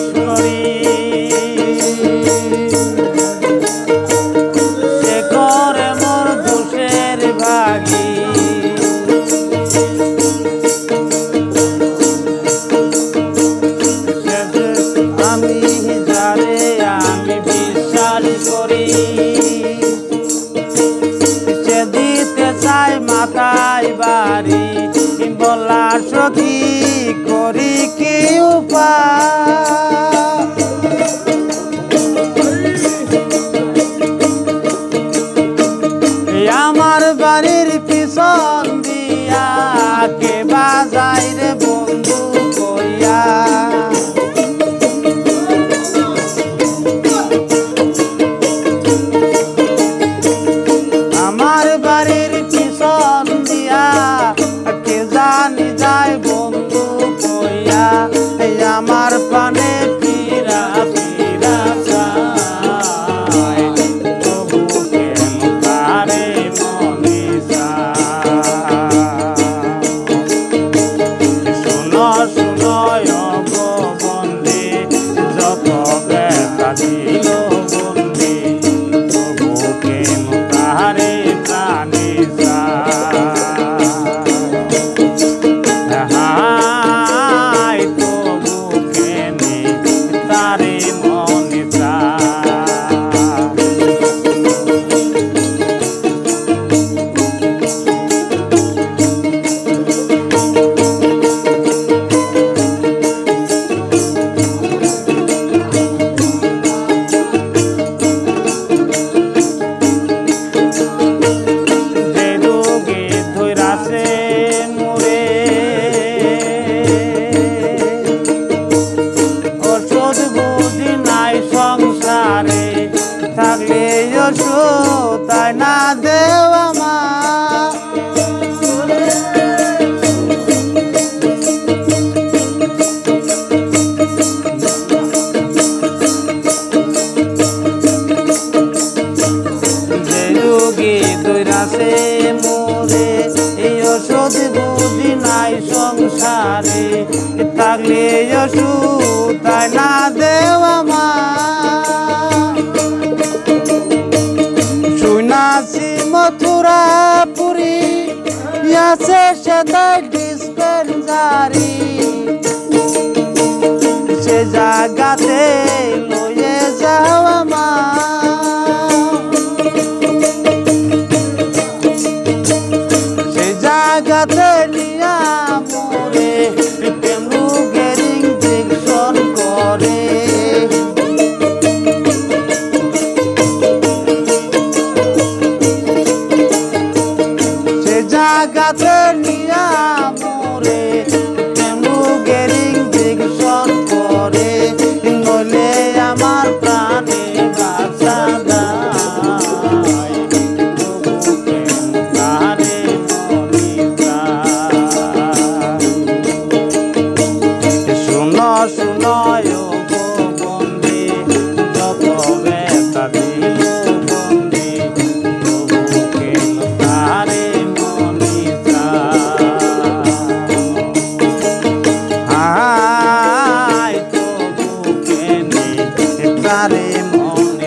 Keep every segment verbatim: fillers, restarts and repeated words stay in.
করি সে করে মোর দোষের ভাগী আমি যারে আমি বিশ্বাস করি সে দিতে চাই মাথায় বাড়ি বলা সখী করি কি উপায় আমার বাড়ির পিছন দিয়া কে বাজাই রে বন্ধু কইয়া আমার বাড়ির পিছন দিয়া কে জানি যায় বন্ধু কইয়া আমার পানে ফিরা ফিরা চায় তবু কেন তারে মনে চায় শুনো শুনো গো বন্দে যত ব্যথা ছিল বন্দে তবু কেন তারে প্রাণে চায় থাকলে তাই না দেওয়া মা যে রোগী দৈরাছে মোরে এই ওষুধ বুঝি নাই সংসারে থাকলে ওষুধ তাই না দেওয়া মা মথুরা পুরী আছে সেটাই ডিসপেন্সারি সে জায়গাতে লয়ে যাওয়া মা সে জায়গাতে নিয়া মোরে রোগের ইনজেকশন করে জাগাতে নিয়া মোরে রোগের ইনজেকশন করে নইলে আমার প্রাণে বাঁচা যায় তবু কেন তারে মনে চায় শুনো শুনো গো বন্দে যত ব্যথা দিল বন্দে তবু কেন তারে তারে মনে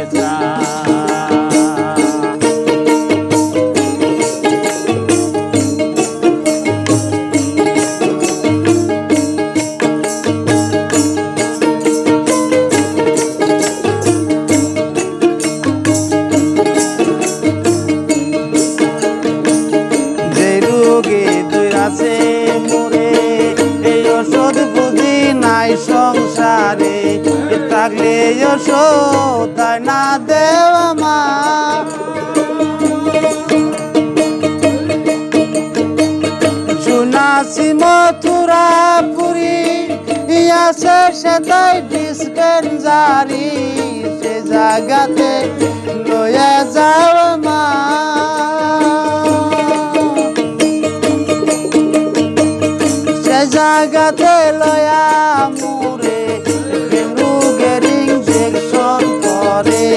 যে রোগে দৈরাছে মোরে এই ওষুধ বুঝি নাই সংসারে থাকলে ওষুধ তাই না দেওয়া মা শুনাছি মথুরা পুরী আছে সেটাই ডিসপেন্সারি সে জায়গাতে লয়ে যাওয়া মা সে জায়গাতে লয়া মোরে রোগের ইনজেকশন করে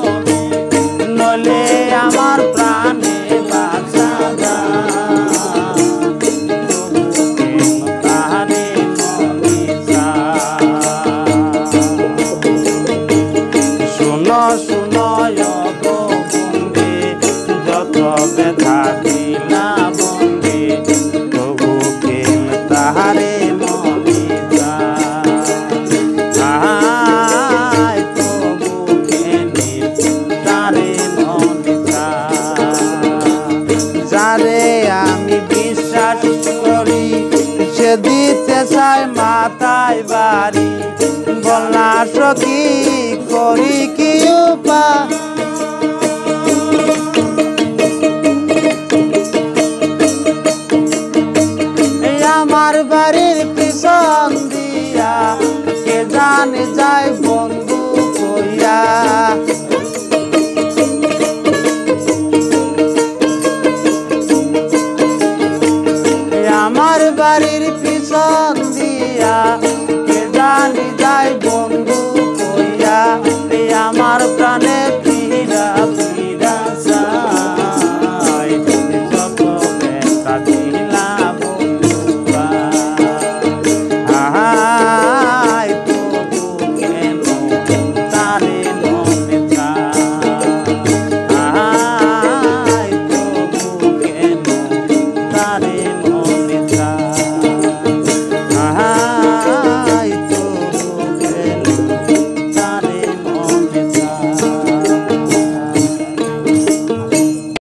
নলে আমার প্রাণে বাঁচা যায় দিতে চায় মাথায় বাড়ি, বলনা সখী করি কি উপায়। আমার বাড়ির পিছন দিয়া কে জানে যায় বন্ধু কইয়া, আমার বাড়ির পিছন দিয়া